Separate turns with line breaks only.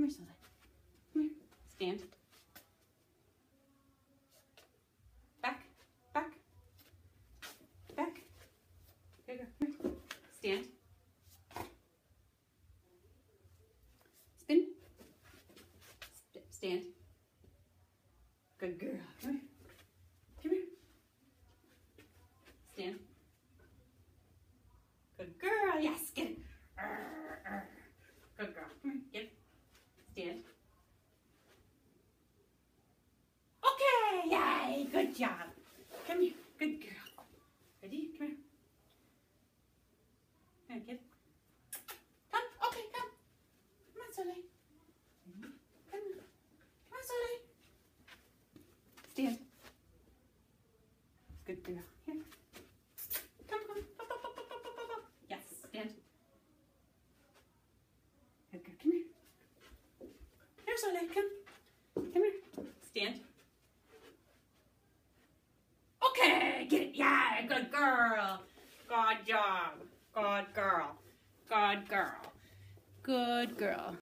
Come here, Soleil. Come here. Stand. Back. Back. Back. There you go. Come here. Stand. Spin. Stand. Good girl. Come here. Come here. Stand. Good girl. Yes, get it. Good girl. Come here. Get it. Stand. Okay. Yay. Good job. Come here. Good girl. Ready? Come here. Come here, get it. Come. Okay, come. Come on, Soleil. Come on. Come on, Soleil. Stand. Good girl. Here. Come. Up, up, up, up, up, up, up. Yes, stand. Good girl. Come here. Here, Soleil. Come. Come here. Stand. Okay, get it. Yeah, good girl. Good job. Good girl. Good girl. Good girl.